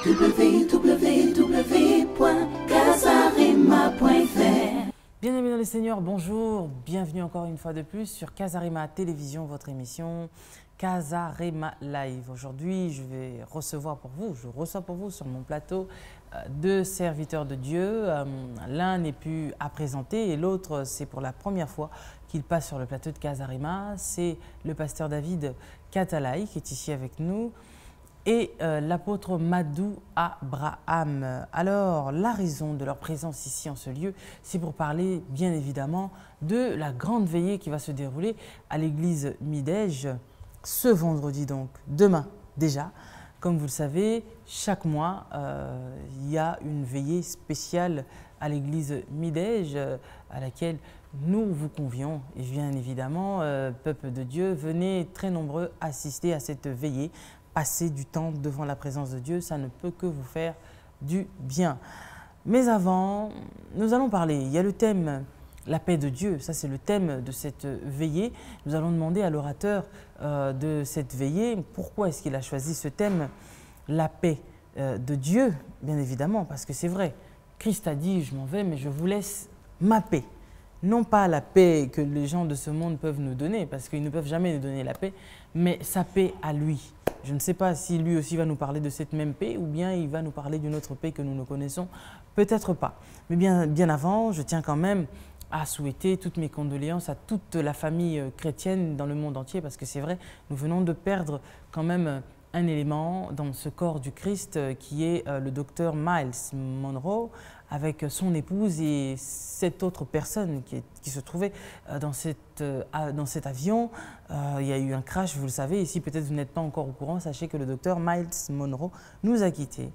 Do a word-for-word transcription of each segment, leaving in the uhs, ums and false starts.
w w w point casarima point f r. Bien-aimés dans le Seigneur, bonjour, bienvenue encore une fois de plus sur Casarima Télévision, votre émission Casarima Live. Aujourd'hui, je vais recevoir pour vous, je reçois pour vous sur mon plateau euh, deux serviteurs de Dieu. Euh, L'un n'est plus à présenter et l'autre, c'est pour la première fois qu'il passe sur le plateau de Casarima. C'est le pasteur David Catalaï qui est ici avec nous et euh, l'apôtre Madou Abraham. Alors, la raison de leur présence ici en ce lieu, c'est pour parler bien évidemment de la grande veillée qui va se dérouler à l'église Midège ce vendredi, donc demain déjà. Comme vous le savez, chaque mois, euh, il y a une veillée spéciale à l'église Midège euh, à laquelle nous vous convions. Et bien évidemment, euh, peuple de Dieu, venez très nombreux assister à cette veillée. Passer du temps devant la présence de Dieu, ça ne peut que vous faire du bien. Mais avant, nous allons parler, il y a le thème la paix de Dieu, ça c'est le thème de cette veillée. Nous allons demander à l'orateur euh, de cette veillée pourquoi est-ce qu'il a choisi ce thème, la paix euh, de Dieu, bien évidemment, parce que c'est vrai, Christ a dit je m'en vais mais je vous laisse ma paix. Non pas la paix que les gens de ce monde peuvent nous donner, parce qu'ils ne peuvent jamais nous donner la paix, mais sa paix à lui. Je ne sais pas si lui aussi va nous parler de cette même paix ou bien il va nous parler d'une autre paix que nous ne connaissons, peut-être pas. Mais bien, bien avant, je tiens quand même à souhaiter toutes mes condoléances à toute la famille chrétienne dans le monde entier, parce que c'est vrai, nous venons de perdre quand même un élément dans ce corps du Christ qui est le docteur Myles Munroe, avec son épouse et cette autre personne qui, est, qui se trouvait dans, cette, dans cet avion. Euh, il y a eu un crash, vous le savez. Ici, peut-être vous n'êtes pas encore au courant, sachez que le docteur Myles Munroe nous a quittés.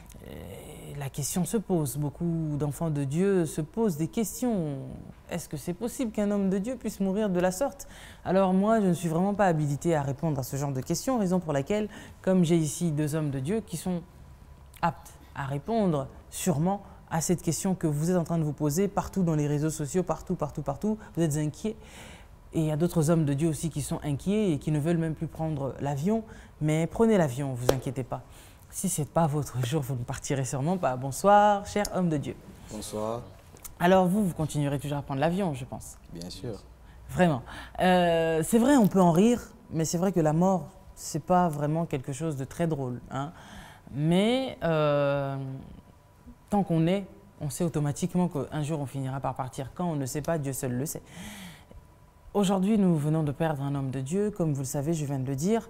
Et la question se pose, beaucoup d'enfants de Dieu se posent des questions. Est-ce que c'est possible qu'un homme de Dieu puisse mourir de la sorte? Alors moi, je ne suis vraiment pas habilité à répondre à ce genre de questions, raison pour laquelle, comme j'ai ici deux hommes de Dieu qui sont aptes à répondre sûrement à cette question que vous êtes en train de vous poser partout dans les réseaux sociaux, partout, partout, partout, vous êtes inquiets. Et il y a d'autres hommes de Dieu aussi qui sont inquiets et qui ne veulent même plus prendre l'avion, mais prenez l'avion, ne vous inquiétez pas. Si ce n'est pas votre jour, vous ne partirez sûrement pas. Bonsoir, cher homme de Dieu. Bonsoir. Alors vous, vous continuerez toujours à prendre l'avion, je pense. Bien sûr. Vraiment. Euh, c'est vrai, on peut en rire, mais c'est vrai que la mort, ce n'est pas vraiment quelque chose de très drôle. Hein. Mais euh, tant qu'on est, on sait automatiquement qu'un jour on finira par partir. Quand on ne sait pas, Dieu seul le sait. Aujourd'hui, nous venons de perdre un homme de Dieu. Comme vous le savez, je viens de le dire.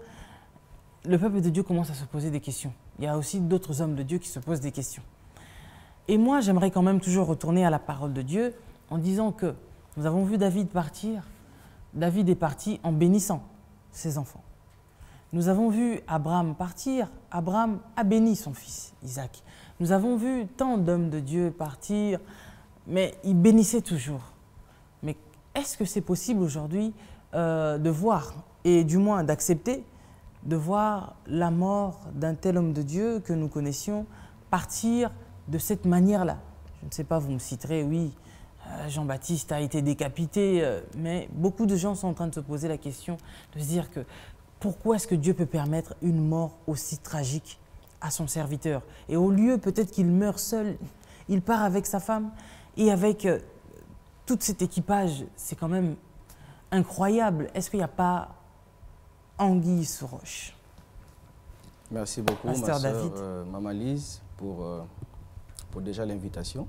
Le peuple de Dieu commence à se poser des questions. Il y a aussi d'autres hommes de Dieu qui se posent des questions. Et moi, j'aimerais quand même toujours retourner à la parole de Dieu en disant que nous avons vu David partir. David est parti en bénissant ses enfants. Nous avons vu Abraham partir. Abraham a béni son fils Isaac. Nous avons vu tant d'hommes de Dieu partir, mais ils bénissaient toujours. Mais est-ce que c'est possible aujourd'hui euh, de voir, et du moins d'accepter, de voir la mort d'un tel homme de Dieu que nous connaissions partir de cette manière-là? Je ne sais pas, vous me citerez, oui, euh, Jean-Baptiste a été décapité, euh, mais beaucoup de gens sont en train de se poser la question, de se dire que pourquoi est-ce que Dieu peut permettre une mort aussi tragique à son serviteur? Et au lieu peut-être qu'il meurt seul, il part avec sa femme et avec euh, tout cet équipage. C'est quand même incroyable. Est-ce qu'il n'y a pas anguille sous roche? Merci beaucoup, Pasteur ma sœur David. euh, Maman Lise, pour, euh, pour déjà l'invitation.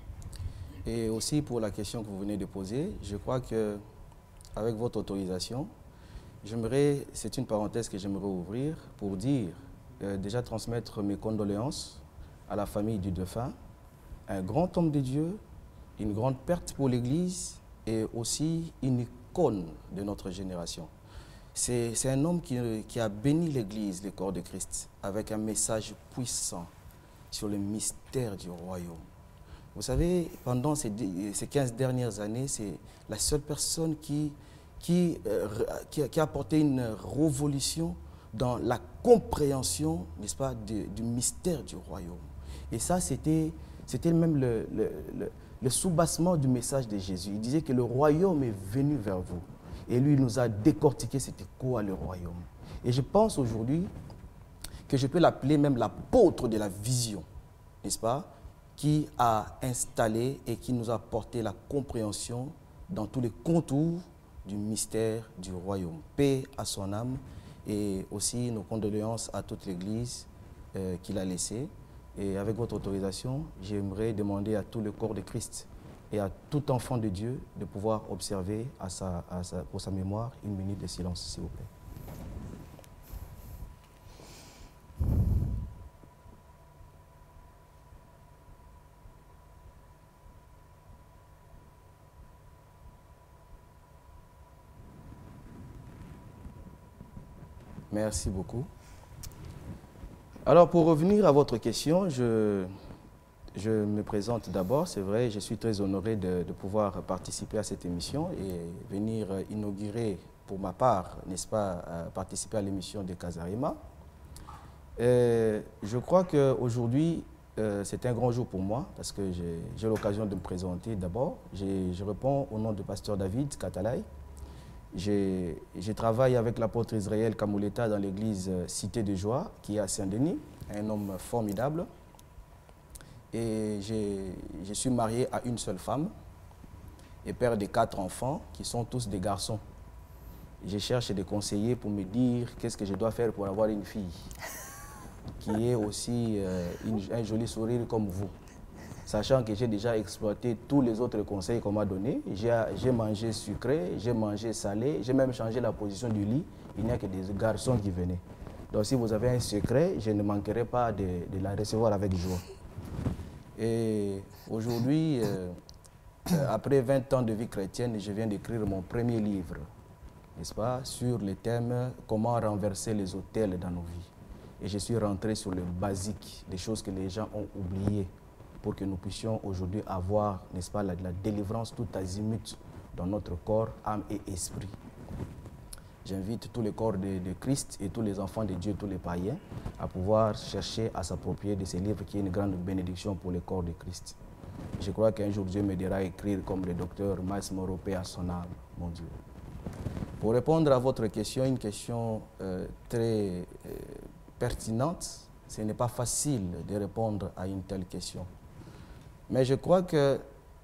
Et aussi pour la question que vous venez de poser. Je crois que, avec votre autorisation, j'aimerais, c'est une parenthèse que j'aimerais ouvrir pour dire, euh, déjà transmettre mes condoléances à la famille du défunt, un grand homme de Dieu, une grande perte pour l'Église et aussi une icône de notre génération. C'est un homme qui, qui a béni l'Église, le corps de Christ, avec un message puissant sur le mystère du royaume. Vous savez, pendant ces, ces quinze dernières années, c'est la seule personne qui, qui, euh, qui, qui a apporté une révolution dans la compréhension, n'est-ce pas, du, du mystère du royaume. Et ça, c'était même le, le, le, le soubassement du message de Jésus. Il disait que le royaume est venu vers vous. Et lui, il nous a décortiqué c'était quoi le royaume. Et je pense aujourd'hui que je peux l'appeler même l'apôtre de la vision, n'est-ce pas, qui a installé et qui nous a apporté la compréhension dans tous les contours du mystère du royaume. Paix à son âme et aussi nos condoléances à toute l'Église euh, qu'il a laissée. Et avec votre autorisation, j'aimerais demander à tout le corps de Christ et à tout enfant de Dieu de pouvoir observer à sa, à sa, pour sa mémoire une minute de silence, s'il vous plaît. Merci beaucoup. Alors, pour revenir à votre question, je, je me présente d'abord. C'est vrai, je suis très honoré de, de pouvoir participer à cette émission et venir inaugurer, pour ma part, n'est-ce pas, participer à l'émission de Casarima. Et je crois qu'aujourd'hui, euh, c'est un grand jour pour moi parce que j'ai l'occasion de me présenter d'abord. Je réponds au nom de pasteur David Katalai. Je travaille avec l'apôtre Israël Kamouleta dans l'église Cité de Joie, qui est à Saint-Denis, un homme formidable. Et je suis marié à une seule femme et père de quatre enfants qui sont tous des garçons. Je cherche des conseillers pour me dire qu'est-ce que je dois faire pour avoir une fille qui ait aussi euh, une, un joli sourire comme vous. Sachant que j'ai déjà exploité tous les autres conseils qu'on m'a donnés. J'ai mangé sucré, j'ai mangé salé, j'ai même changé la position du lit. Il n'y a que des garçons qui venaient. Donc si vous avez un secret, je ne manquerai pas de, de la recevoir avec joie. Et aujourd'hui, euh, après vingt ans de vie chrétienne, je viens d'écrire mon premier livre, n'est-ce pas, sur le thème « Comment renverser les autels dans nos vies ». Et je suis rentré sur le basique, des choses que les gens ont oubliées, pour que nous puissions aujourd'hui avoir, n'est-ce pas, la, la délivrance tout azimut dans notre corps, âme et esprit. J'invite tous les corps de, de Christ et tous les enfants de Dieu, tous les païens, à pouvoir chercher à s'approprier de ces livres qui est une grande bénédiction pour le corps de Christ. Je crois qu'un jour Dieu m'aidera à écrire comme le docteur Miles Morrow, paix à son âme, mon Dieu. Pour répondre à votre question, une question euh, très euh, pertinente, ce n'est pas facile de répondre à une telle question. Mais je crois que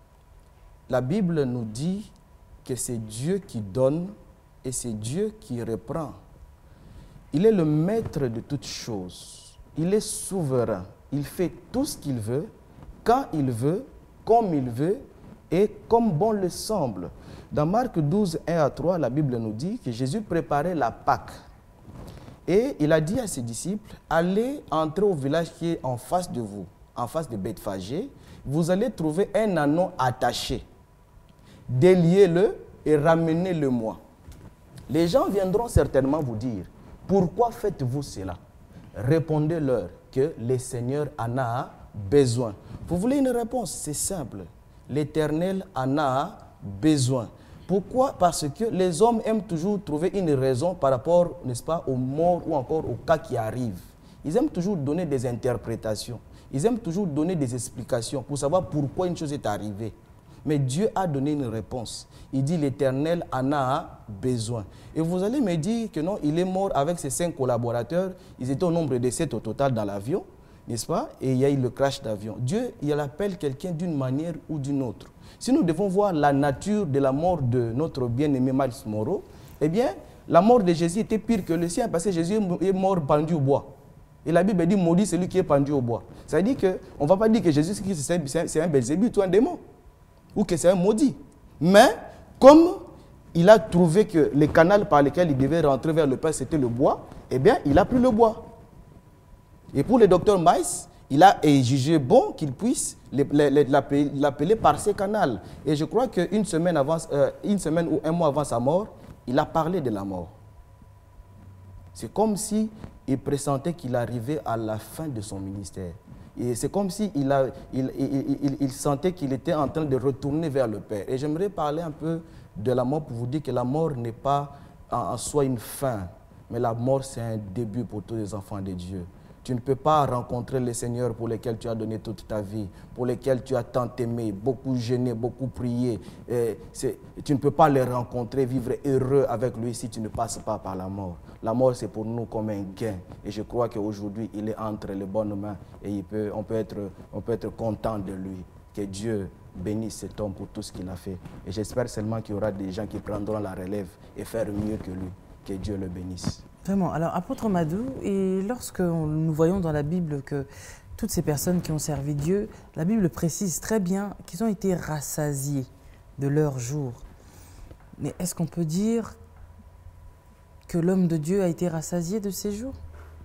la Bible nous dit que c'est Dieu qui donne et c'est Dieu qui reprend. Il est le maître de toutes choses. Il est souverain. Il fait tout ce qu'il veut, quand il veut, comme il veut et comme bon le semble. Dans Marc douze, un à trois, la Bible nous dit que Jésus préparait la Pâque. Et il a dit à ses disciples, allez entrer au village qui est en face de vous, en face de Bethphagée. Vous allez trouver un ânon attaché. Déliez-le et ramenez-le-moi. Les gens viendront certainement vous dire, pourquoi faites-vous cela? Répondez-leur que le Seigneur en a besoin. Vous voulez une réponse? C'est simple. L'Éternel en a besoin. Pourquoi? Parce que les hommes aiment toujours trouver une raison par rapport, n'est-ce pas, aux morts ou encore aux cas qui arrivent. Ils aiment toujours donner des interprétations. Ils aiment toujours donner des explications pour savoir pourquoi une chose est arrivée. Mais Dieu a donné une réponse. Il dit l'Éternel en a besoin. Et vous allez me dire que non, il est mort avec ses cinq collaborateurs. Ils étaient au nombre de sept au total dans l'avion, n'est-ce pas? Et il y a eu le crash d'avion. Dieu, il appelle quelqu'un d'une manière ou d'une autre. Si nous devons voir la nature de la mort de notre bien-aimé Miles Morrow, eh bien, la mort de Jésus était pire que le sien parce que Jésus est mort pendu au bois. Et la Bible dit maudit celui qui est pendu au bois. Ça veut dire qu'on ne va pas dire que Jésus c'est un Belzébuth ou un démon, ou que c'est un maudit. Mais comme il a trouvé que le canal par lequel il devait rentrer vers le Père, c'était le bois, eh bien, il a pris le bois. Et pour le docteur Miles, il a jugé bon qu'il puisse l'appeler par ce canal. Et je crois qu'une semaine, avant, euh, une semaine ou un mois avant sa mort, il a parlé de la mort. C'est comme si il pressentait qu'il arrivait à la fin de son ministère. Et c'est comme s'il il, il, il, il sentait qu'il était en train de retourner vers le Père. Et j'aimerais parler un peu de la mort pour vous dire que la mort n'est pas en soi une fin, mais la mort c'est un début pour tous les enfants de Dieu. Tu ne peux pas rencontrer le Seigneur pour lequel tu as donné toute ta vie, pour lequel tu as tant aimé, beaucoup jeûné, beaucoup prié. Et tu ne peux pas le rencontrer, vivre heureux avec lui si tu ne passes pas par la mort. La mort, c'est pour nous comme un gain. Et je crois qu'aujourd'hui, il est entre les bonnes mains et il peut, on, peut être, on peut être content de lui. Que Dieu bénisse cet homme pour tout ce qu'il a fait. Et j'espère seulement qu'il y aura des gens qui prendront la relève et faire mieux que lui. Que Dieu le bénisse. Vraiment. Alors, apôtre Madou, et lorsque nous voyons dans la Bible que toutes ces personnes qui ont servi Dieu, la Bible précise très bien qu'ils ont été rassasiés de leur jour. Mais est-ce qu'on peut dire que l'homme de Dieu a été rassasié de ses jours?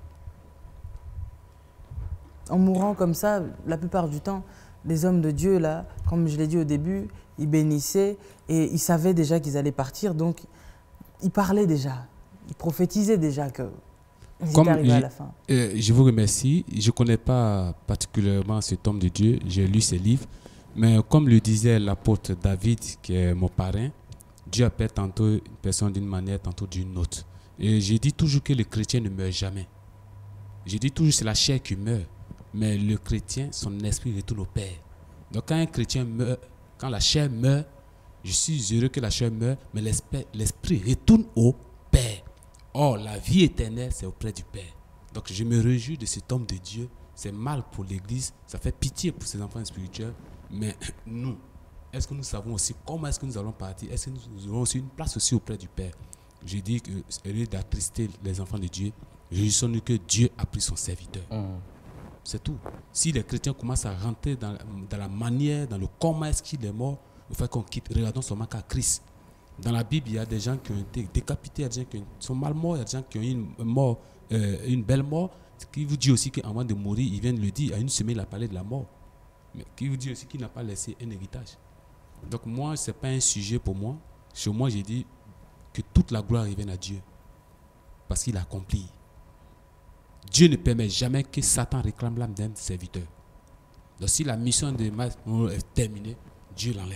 En mourant comme ça, la plupart du temps, les hommes de Dieu, là, comme je l'ai dit au début, ils bénissaient et ils savaient déjà qu'ils allaient partir, donc ils parlaient déjà, ils prophétisaient déjà qu'ils étaient arrivés à la fin. Euh, je vous remercie. Je ne connais pas particulièrement cet homme de Dieu, j'ai lu ses livres, mais comme le disait l'apôtre David, qui est mon parrain, Dieu appelle tantôt une personne d'une manière, tantôt d'une autre. Et je dis toujours que le chrétien ne meurt jamais. Je dis toujours que c'est la chair qui meurt. Mais le chrétien, son esprit retourne au Père. Donc quand un chrétien meurt, quand la chair meurt, je suis heureux que la chair meurt, mais l'esprit retourne au Père. Or, la vie éternelle, c'est auprès du Père. Donc je me réjouis de cet homme de Dieu. C'est mal pour l'Église, ça fait pitié pour ses enfants spirituels. Mais nous, est-ce que nous savons aussi comment est-ce que nous allons partir? Est-ce que nous aurons aussi une place aussi auprès du Père? Je dis que c'est lieu d'attrister les enfants de Dieu. Je dis que Dieu a pris son serviteur. Mmh. C'est tout. Si les chrétiens commencent à rentrer dans, dans la manière, dans le comment est-ce qu'il est mort, il faut qu'on quitte. Regardons seulement qu'à Christ. Dans la Bible, il y a des gens qui ont été décapités, il y a des gens qui sont mal morts, il y a des gens qui ont eu une, mort, euh, une belle mort. Ce qui vous dit aussi qu'avant de mourir, il vient de le dire, à une semaine, il a parlé de la mort. Mais qui vous dit aussi qu'il n'a pas laissé un héritage. Donc moi, ce n'est pas un sujet pour moi. Chez moi, j'ai dit que toute la gloire revienne à Dieu. Parce qu'il a accompli. Dieu ne permet jamais que Satan réclame l'âme d'un serviteur. Donc si la mission de Maître est terminée, Dieu l'enlève.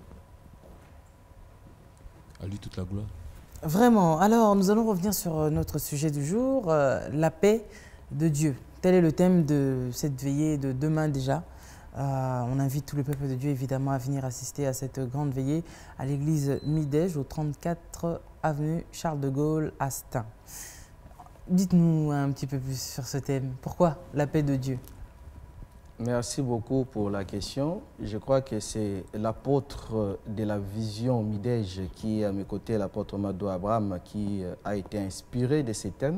À lui toute la gloire. Vraiment. Alors nous allons revenir sur notre sujet du jour, euh, la paix de Dieu. Tel est le thème de cette veillée de demain déjà. Euh, on invite tout le peuple de Dieu évidemment à venir assister à cette grande veillée à l'église Midège au trente-quatre avenue Charles de Gaulle à Stein. Dites-nous un petit peu plus sur ce thème. Pourquoi la paix de Dieu? Merci beaucoup pour la question. Je crois que c'est l'apôtre de la vision Midège qui est à mes côtés, l'apôtre Madou Abraham, qui a été inspiré de ces thèmes.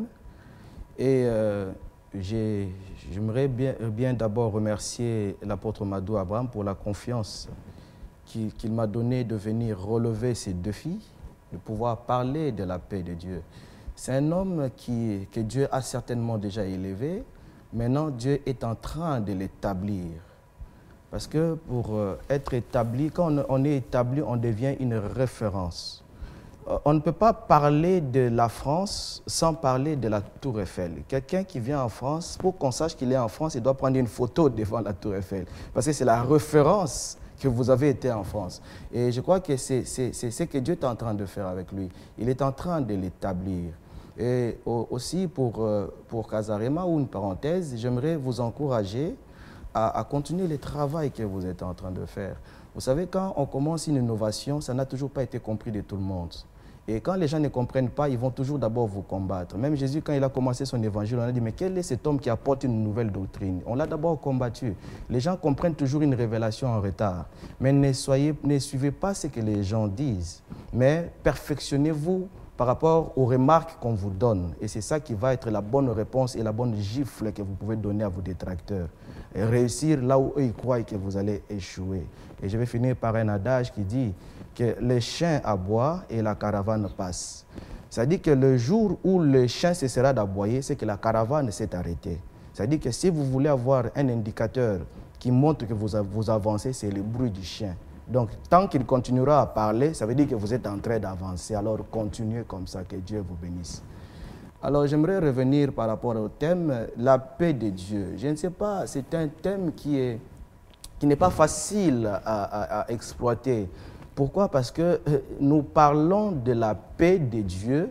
Et euh, j'aimerais bien, bien d'abord remercier l'apôtre Madou Abraham pour la confiance qu'il qu'il m'a donnée de venir relever ces défis, de pouvoir parler de la paix de Dieu. C'est un homme qui, que Dieu a certainement déjà élevé. Maintenant, Dieu est en train de l'établir. Parce que pour être établi, quand on est établi, on devient une référence. On ne peut pas parler de la France sans parler de la Tour Eiffel. Quelqu'un qui vient en France, pour qu'on sache qu'il est en France, il doit prendre une photo devant la Tour Eiffel. Parce que c'est la référence que vous avez été en France. Et je crois que c'est ce que Dieu est en train de faire avec lui. Il est en train de l'établir. Et aussi pour, pour Casarema, ou une parenthèse, j'aimerais vous encourager à, à continuer le travail que vous êtes en train de faire. Vous savez, quand on commence une innovation, ça n'a toujours pas été compris de tout le monde. Et quand les gens ne comprennent pas, ils vont toujours d'abord vous combattre. Même Jésus, quand il a commencé son évangile, on a dit, mais quel est cet homme qui apporte une nouvelle doctrine? On l'a d'abord combattu. Les gens comprennent toujours une révélation en retard. Mais ne, soyez, ne suivez pas ce que les gens disent, mais perfectionnez-vous par rapport aux remarques qu'on vous donne. Et c'est ça qui va être la bonne réponse et la bonne gifle que vous pouvez donner à vos détracteurs. Et réussir là où eux ils croient que vous allez échouer. Et je vais finir par un adage qui dit que les chiens aboient et la caravane passe. C'est-à-dire que le jour où le chien cessera d'aboyer, c'est que la caravane s'est arrêtée. C'est-à-dire que si vous voulez avoir un indicateur qui montre que vous, vous avancez, c'est le bruit du chien. Donc, tant qu'il continuera à parler, ça veut dire que vous êtes en train d'avancer. Alors, continuez comme ça, que Dieu vous bénisse. Alors, j'aimerais revenir par rapport au thème, la paix de Dieu. Je ne sais pas, c'est un thème qui est, qui n'est pas facile à, à, à exploiter. Pourquoi? Parce que nous parlons de la paix de Dieu,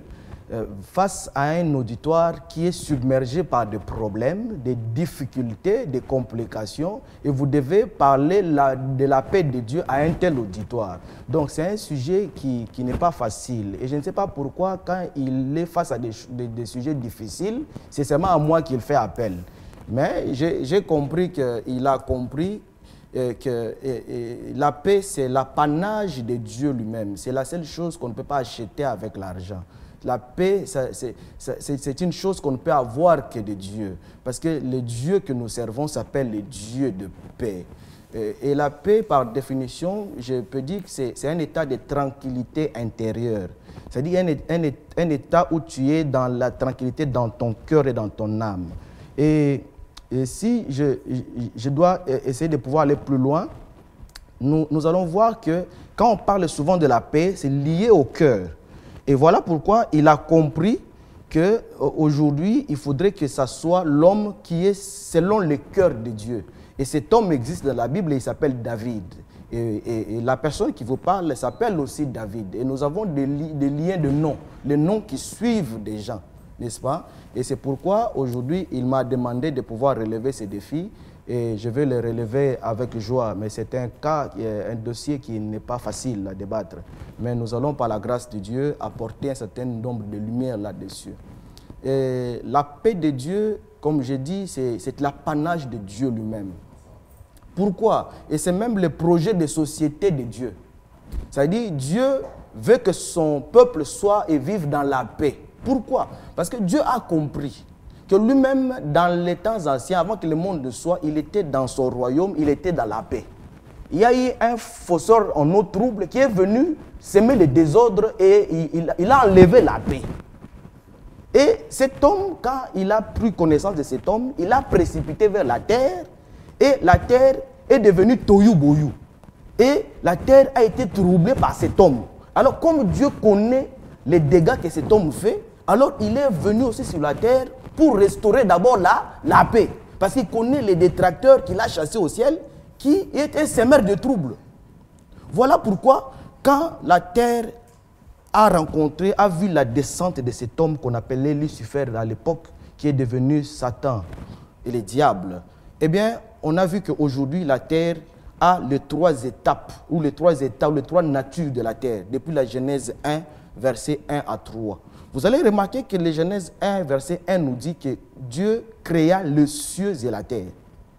euh, face à un auditoire qui est submergé par des problèmes, des difficultés, des complications, et vous devez parler la, de la paix de Dieu à un tel auditoire. Donc c'est un sujet qui, qui n'est pas facile. Et je ne sais pas pourquoi, quand il est face à des, des, des sujets difficiles, c'est seulement à moi qu'il fait appel. Mais j'ai compris qu'il a compris euh, que et, et la paix, c'est l'apanage de Dieu lui-même. C'est la seule chose qu'on ne peut pas acheter avec l'argent. La paix, c'est une chose qu'on ne peut avoir que de Dieu. Parce que le Dieu que nous servons s'appelle le Dieu de paix. Et la paix, par définition, je peux dire que c'est un état de tranquillité intérieure. C'est-à-dire un, un, un état où tu es dans la tranquillité dans ton cœur et dans ton âme. Et, et si je, je dois essayer de pouvoir aller plus loin, nous, nous allons voir que quand on parle souvent de la paix, c'est lié au cœur. Et voilà pourquoi il a compris qu'aujourd'hui, il faudrait que ce soit l'homme qui est selon le cœur de Dieu. Et cet homme existe dans la Bible et il s'appelle David. Et, et, et la personne qui vous parle s'appelle aussi David. Et nous avons des, li, des liens de noms, les noms qui suivent des gens, n'est-ce pas? Et c'est pourquoi aujourd'hui, il m'a demandé de pouvoir relever ces défis. Et je vais les relever avec joie, mais c'est un cas, un dossier qui n'est pas facile à débattre. Mais nous allons, par la grâce de Dieu, apporter un certain nombre de lumières là-dessus. Et la paix de Dieu, comme je dis, c'est l'apanage de Dieu lui-même. Pourquoi? Et c'est même le projet de société de Dieu. C'est-à-dire, Dieu veut que son peuple soit et vive dans la paix. Pourquoi? Parce que Dieu a compris que lui-même, dans les temps anciens, avant que le monde soit, il était dans son royaume, il était dans la paix. Il y a eu un fausseur en eau trouble qui est venu semer le désordre et il, il, il a enlevé la paix. Et cet homme, quand il a pris connaissance de cet homme, il a précipité vers la terre et la terre est devenue toyou-boyou. Et la terre a été troublée par cet homme. Alors, comme Dieu connaît les dégâts que cet homme fait, alors il est venu aussi sur la terre pour restaurer d'abord la, la paix. Parce qu'il connaît les détracteurs qu'il a chassés au ciel, qui étaient semeurs de troubles. Voilà pourquoi, quand la terre a rencontré, a vu la descente de cet homme qu'on appelait Lucifer à l'époque, qui est devenu Satan et le diable, eh bien, on a vu qu'aujourd'hui, la terre a les trois étapes, ou les trois états, ou les trois natures de la terre, depuis la Genèse un, versets un à trois. Vous allez remarquer que le Genèse un, verset un nous dit que Dieu créa les cieux et la terre.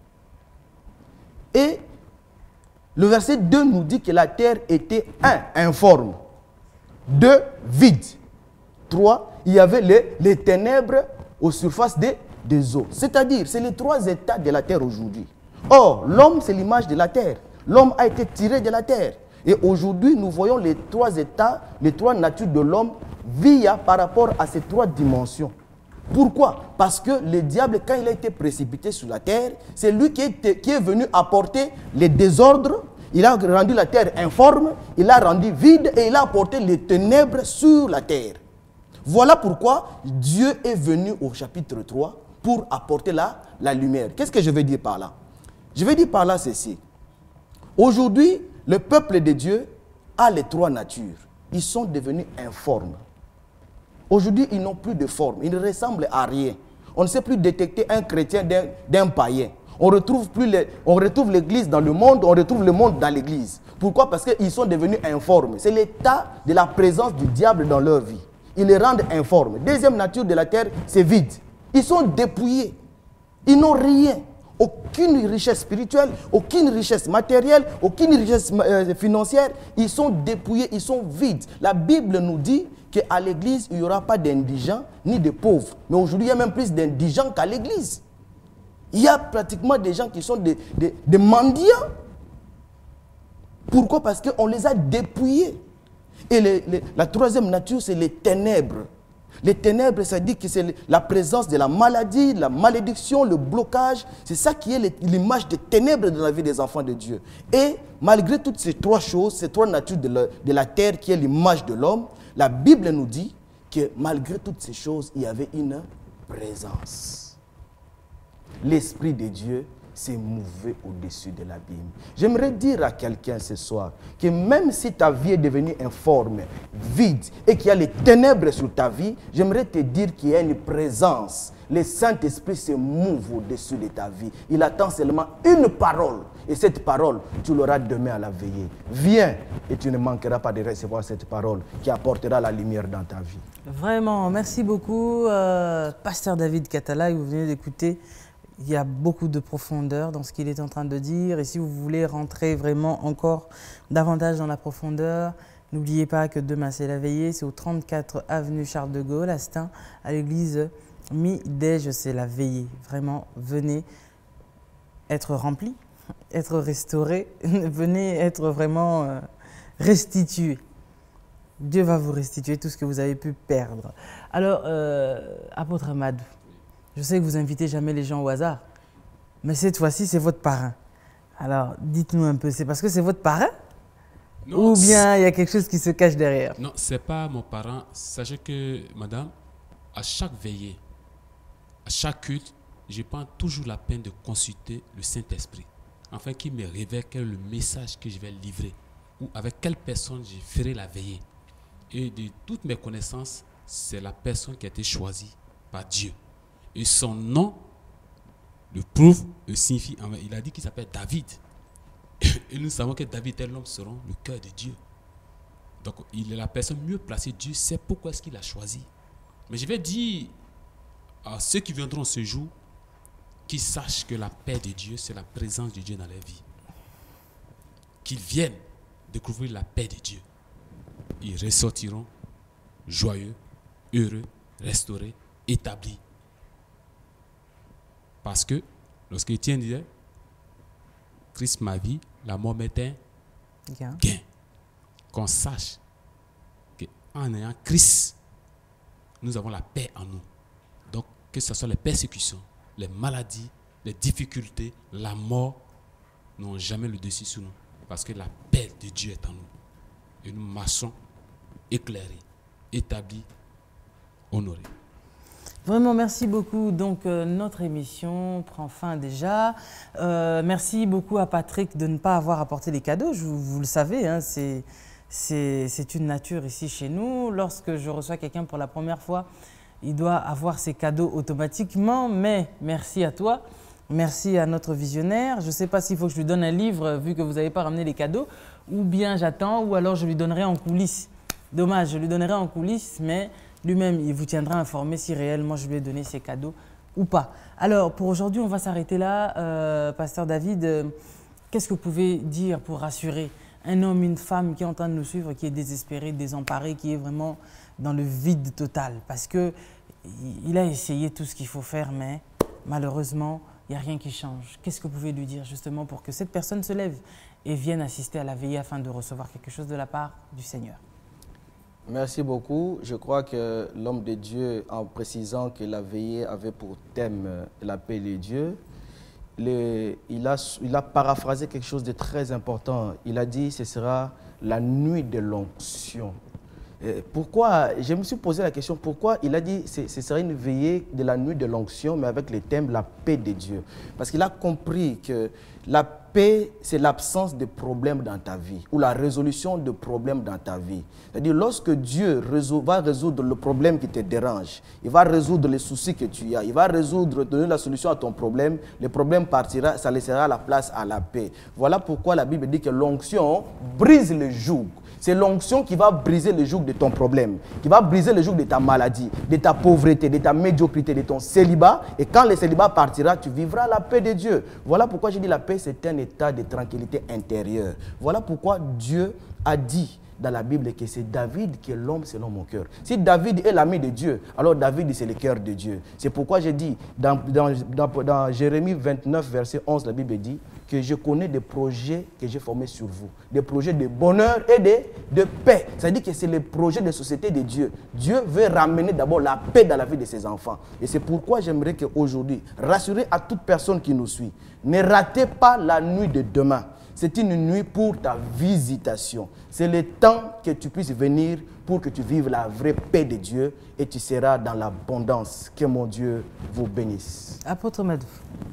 Et le verset deux nous dit que la terre était un, informe. deux, vide. trois, il y avait les, les ténèbres aux surfaces des, des eaux. C'est-à-dire, c'est les trois états de la terre aujourd'hui. Or, l'homme, c'est l'image de la terre. L'homme a été tiré de la terre. Et aujourd'hui, nous voyons les trois états, les trois natures de l'homme via par rapport à ces trois dimensions. Pourquoi? Parce que le diable, quand il a été précipité sur la terre, c'est lui qui est, qui est venu apporter les désordres, il a rendu la terre informe, il l'a rendu vide et il a apporté les ténèbres sur la terre. Voilà pourquoi Dieu est venu au chapitre trois pour apporter la, la lumière. Qu'est-ce que je veux dire par là? Je veux dire par là ceci. Aujourd'hui, le peuple de Dieu a les trois natures. Ils sont devenus informes. Aujourd'hui, ils n'ont plus de forme. Ils ne ressemblent à rien. On ne sait plus détecter un chrétien d'un païen. On retrouve plus les, on retrouve l'église dans le monde, on retrouve le monde dans l'église. Pourquoi? Parce qu'ils sont devenus informes. C'est l'état de la présence du diable dans leur vie. Ils les rendent informes. Deuxième nature de la terre, c'est vide. Ils sont dépouillés. Ils n'ont rien. Aucune richesse spirituelle, aucune richesse matérielle, aucune richesse euh, financière. Ils sont dépouillés, ils sont vides. La Bible nous dit qu'à l'église, il n'y aura pas d'indigents ni de pauvres. Mais aujourd'hui, il y a même plus d'indigents qu'à l'église. Il y a pratiquement des gens qui sont des, des, des mendiants. Pourquoi? Parce qu'on les a dépouillés. Et les, les, la troisième nature, c'est les ténèbres. Les ténèbres, ça dit que c'est la présence de la maladie, la malédiction, le blocage. C'est ça qui est l'image des ténèbres dans la vie des enfants de Dieu. Et malgré toutes ces trois choses, ces trois natures de la, de la terre qui est l'image de l'homme, la Bible nous dit que malgré toutes ces choses, il y avait une présence. L'Esprit de Dieu s'émouvait au-dessus de l'abîme. J'aimerais dire à quelqu'un ce soir que même si ta vie est devenue informe, vide et qu'il y a les ténèbres sur ta vie, j'aimerais te dire qu'il y a une présence. Le Saint-Esprit se mouve au-dessus de ta vie. Il attend seulement une parole. Et cette parole, tu l'auras demain à la veillée. Viens et tu ne manqueras pas de recevoir cette parole qui apportera la lumière dans ta vie. Vraiment, merci beaucoup, euh, Pasteur David Catala, que vous venez d'écouter. Il y a beaucoup de profondeur dans ce qu'il est en train de dire. Et si vous voulez rentrer vraiment encore davantage dans la profondeur, n'oubliez pas que demain c'est la veillée. C'est au trente-quatre avenue Charles de Gaulle, à Stein, à l'église Mi-Déj, c'est la veillée. Vraiment, venez être rempli, être restauré, venez être vraiment euh, restitué. Dieu va vous restituer tout ce que vous avez pu perdre. Alors, euh, apôtre Amadou, je sais que vous invitez jamais les gens au hasard, mais cette fois-ci, c'est votre parrain. Alors, dites-nous un peu, c'est parce que c'est votre parrain? Non, ou bien il y a quelque chose qui se cache derrière? Non, ce n'est pas mon parrain. Sachez que, madame, à chaque veillée, à chaque culte, je prends toujours la peine de consulter le Saint-Esprit, afin qu'il me révèle quel est le message que je vais livrer, ou avec quelle personne je ferai la veillée. Et de toutes mes connaissances, c'est la personne qui a été choisie par Dieu. Et son nom le prouve, le signifie. Il a dit qu'il s'appelle David. Et nous savons que David est l'homme selon le cœur de Dieu. Donc il est la personne mieux placée. Dieu sait pourquoi est-ce qu'il a choisi. Mais je vais dire à ceux qui viendront ce jour, qu'ils sachent que la paix de Dieu, c'est la présence de Dieu dans leur vie. Qu'ils viennent découvrir la paix de Dieu. Ils ressortiront joyeux, heureux, restaurés, établis. Parce que, lorsque Étienne disait, Christ ma vie, la mort m'est un gain. gain. Qu'on sache qu'en ayant Christ, nous avons la paix en nous. Donc, que ce soit les persécutions, les maladies, les difficultés, la mort, n'ont jamais le dessus sur nous. Parce que la paix de Dieu est en nous. Et nous marchons éclairés, établis, honorés. Vraiment, merci beaucoup. Donc, euh, notre émission prend fin déjà. Euh, merci beaucoup à Patrick de ne pas avoir apporté les cadeaux. Je, vous le savez, hein, c'est une nature ici chez nous. Lorsque je reçois quelqu'un pour la première fois, il doit avoir ses cadeaux automatiquement. Mais merci à toi. Merci à notre visionnaire. Je ne sais pas s'il faut que je lui donne un livre, vu que vous n'avez pas ramené les cadeaux, ou bien j'attends, ou alors je lui donnerai en coulisses. Dommage, je lui donnerai en coulisses, mais lui-même, il vous tiendra informé si réellement je lui ai donné ses cadeaux ou pas. Alors, pour aujourd'hui, on va s'arrêter là. Euh, Pasteur David, euh, qu'est-ce que vous pouvez dire pour rassurer un homme, une femme qui est en train de nous suivre, qui est désespéré, désemparé, qui est vraiment dans le vide total? Parce qu'il a essayé tout ce qu'il faut faire, mais malheureusement, il n'y a rien qui change. Qu'est-ce que vous pouvez lui dire justement pour que cette personne se lève et vienne assister à la veillée afin de recevoir quelque chose de la part du Seigneur? Merci beaucoup. Je crois que l'homme de Dieu, en précisant que la veillée avait pour thème la paix de Dieu, les, il, a, il a paraphrasé quelque chose de très important. Il a dit que ce sera la nuit de l'onction. Pourquoi, je me suis posé la question, pourquoi il a dit que ce serait une veillée de la nuit de l'onction, mais avec le thème la paix de Dieu. Parce qu'il a compris que la paix, c'est l'absence de problèmes dans ta vie, ou la résolution de problèmes dans ta vie. C'est-à-dire, lorsque Dieu résout, va résoudre le problème qui te dérange, il va résoudre les soucis que tu as, il va résoudre, donner la solution à ton problème, le problème partira, ça laissera la place à la paix. Voilà pourquoi la Bible dit que l'onction brise le joug. C'est l'onction qui va briser le joug de ton problème, qui va briser le joug de ta maladie, de ta pauvreté, de ta médiocrité, de ton célibat. Et quand le célibat partira, tu vivras la paix de Dieu. Voilà pourquoi je dis la paix, c'est un état de tranquillité intérieure. Voilà pourquoi Dieu a dit dans la Bible que c'est David qui est l'homme selon mon cœur. Si David est l'ami de Dieu, alors David c'est le cœur de Dieu. C'est pourquoi j'ai dit dans, dans, dans, dans Jérémie vingt-neuf, verset onze, la Bible dit que je connais des projets que j'ai formés sur vous. Des projets de bonheur et de, de paix. C'est-à-dire que c'est le projet de société de Dieu. Dieu veut ramener d'abord la paix dans la vie de ses enfants. Et c'est pourquoi j'aimerais qu'aujourd'hui, rassurer à toute personne qui nous suit, ne ratez pas la nuit de demain. C'est une nuit pour ta visitation. C'est le temps que tu puisses venir pour que tu vives la vraie paix de Dieu et tu seras dans l'abondance. Que mon Dieu vous bénisse. Apôtre Madou.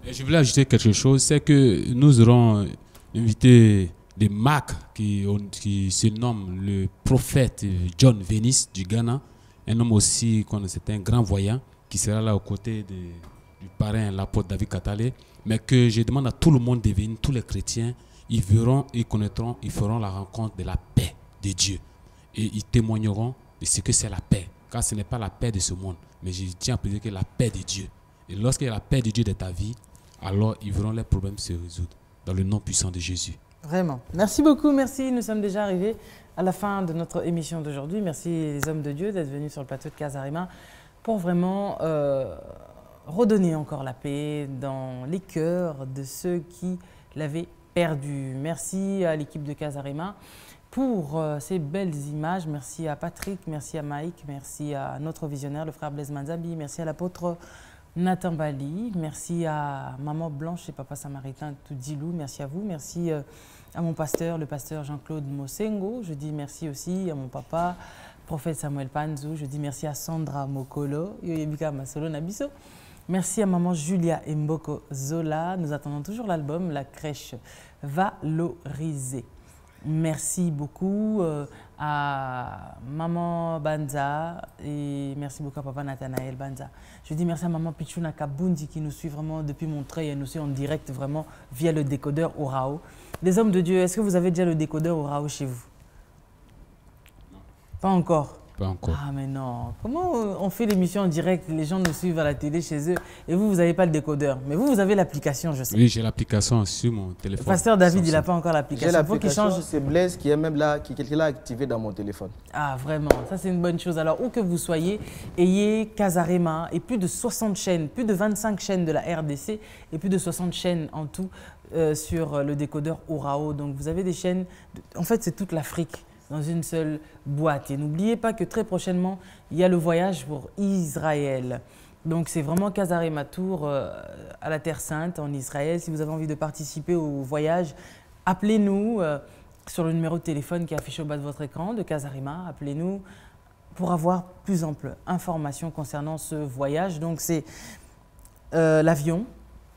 Et je voulais ajouter quelque chose, c'est que nous aurons invité des marques qui, ont- qui se nomment le prophète John Venice du Ghana, un homme aussi, c'est un grand voyant, qui sera là aux côtés de, du parrain, l'apôtre David Katale, mais que je demande à tout le monde de venir, tous les chrétiens, ils verront, ils connaîtront, ils feront la rencontre de la paix de Dieu. Et ils témoigneront de ce que c'est la paix, car ce n'est pas la paix de ce monde, mais je tiens à préciser que la paix de Dieu. Et lorsqu'il y a la paix de Dieu dans ta vie, alors ils verront les problèmes se résoudre dans le nom puissant de Jésus. Vraiment. Merci beaucoup, merci. Nous sommes déjà arrivés à la fin de notre émission d'aujourd'hui. Merci les hommes de Dieu d'être venus sur le plateau de Casarima pour vraiment euh, redonner encore la paix dans les cœurs de ceux qui l'avaient perdu. Merci à l'équipe de Casarima pour euh, ces belles images. Merci à Patrick, merci à Mike, merci à notre visionnaire, le frère Blaise Manzabi, merci à l'apôtre Nathan Bali, merci à Maman Blanche et Papa Samaritain Toudilou, merci à vous, merci euh, à mon pasteur, le pasteur Jean-Claude Mosengo. Je dis merci aussi à mon papa, prophète Samuel Panzou. Je dis merci à Sandra Mokolo, Yoyebika Masolo Nabiso. Merci à maman Julia Mboko Zola. Nous attendons toujours l'album La crèche valorisée. Merci beaucoup euh, à maman Banza et merci beaucoup à papa Nathanaël Banza. Je dis merci à maman Pichuna Kabundi qui nous suit vraiment depuis Montreuil et nous suit en direct vraiment via le décodeur Orao. Les hommes de Dieu, est-ce que vous avez déjà le décodeur Orao chez vous? Pas encore. Pas encore. Ah mais non, comment on fait l'émission en direct, les gens nous suivent à la télé chez eux et vous, vous n'avez pas le décodeur. Mais vous, vous avez l'application, je sais. Oui, j'ai l'application sur mon téléphone. Pasteur David, il n'a Samsung. pas encore J'ai l'application. Il faut qu'il l'application, change. c'est Blaise qui est même là, qui, qui l'a activé dans mon téléphone. Ah vraiment, ça c'est une bonne chose. Alors où que vous soyez, ayez Casarima et plus de soixante chaînes, plus de vingt-cinq chaînes de la R D C et plus de soixante chaînes en tout euh, sur le décodeur Orao. Donc vous avez des chaînes, de- en fait c'est toute l'Afrique dans une seule boîte. Et n'oubliez pas que très prochainement, il y a le voyage pour Israël. Donc c'est vraiment Casarima Tour euh, à la Terre Sainte en Israël. Si vous avez envie de participer au voyage, appelez-nous euh, sur le numéro de téléphone qui est affiché au bas de votre écran de Casarima. Appelez-nous pour avoir plus ample information concernant ce voyage. Donc c'est euh, l'avion,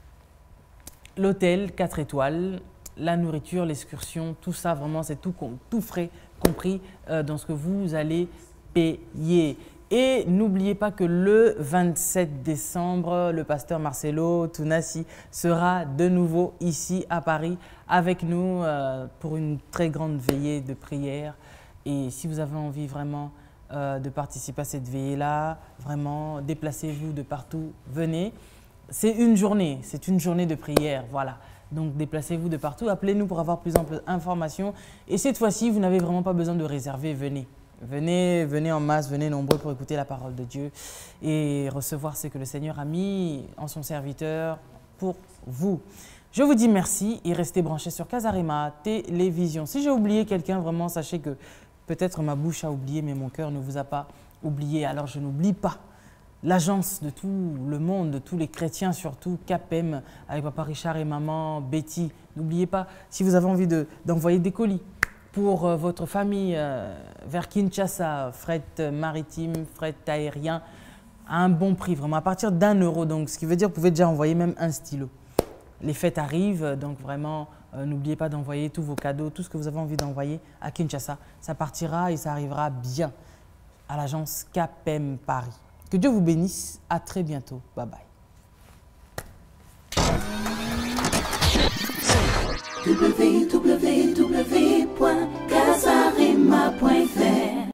l'hôtel quatre étoiles, la nourriture, l'excursion, tout ça vraiment c'est tout, com- tout frais compris euh, dans ce que vous allez payer. Et n'oubliez pas que le vingt-sept décembre, le pasteur Marcelo Tounassi sera de nouveau ici à Paris avec nous euh, pour une très grande veillée de prière. Et si vous avez envie vraiment euh, de participer à cette veillée-là, vraiment déplacez-vous de partout, venez. C'est une journée, c'est une journée de prière, voilà. Donc déplacez-vous de partout, appelez-nous pour avoir plus ample information. Et cette fois-ci, vous n'avez vraiment pas besoin de réserver, venez. Venez, venez en masse, venez nombreux pour écouter la parole de Dieu et recevoir ce que le Seigneur a mis en son serviteur pour vous. Je vous dis merci et restez branchés sur Casarima Télévision. Si j'ai oublié quelqu'un, vraiment, sachez que peut-être ma bouche a oublié, mais mon cœur ne vous a pas oublié. Alors je n'oublie pas l'agence de tout le monde, de tous les chrétiens surtout, CAPEM, avec papa Richard et maman Betty. N'oubliez pas, si vous avez envie de- d'envoyer des colis pour euh, votre famille euh, vers Kinshasa, fret maritime, fret aérien, à un bon prix, vraiment à partir d'un euro. Donc, ce qui veut dire que vous pouvez déjà envoyer même un stylo. Les fêtes arrivent, donc vraiment, euh, n'oubliez pas d'envoyer tous vos cadeaux, tout ce que vous avez envie d'envoyer à Kinshasa. Ça partira et ça arrivera bien à l'agence CAPEM Paris. Que Dieu vous bénisse. À très bientôt. Bye bye. w w w point casarima point f r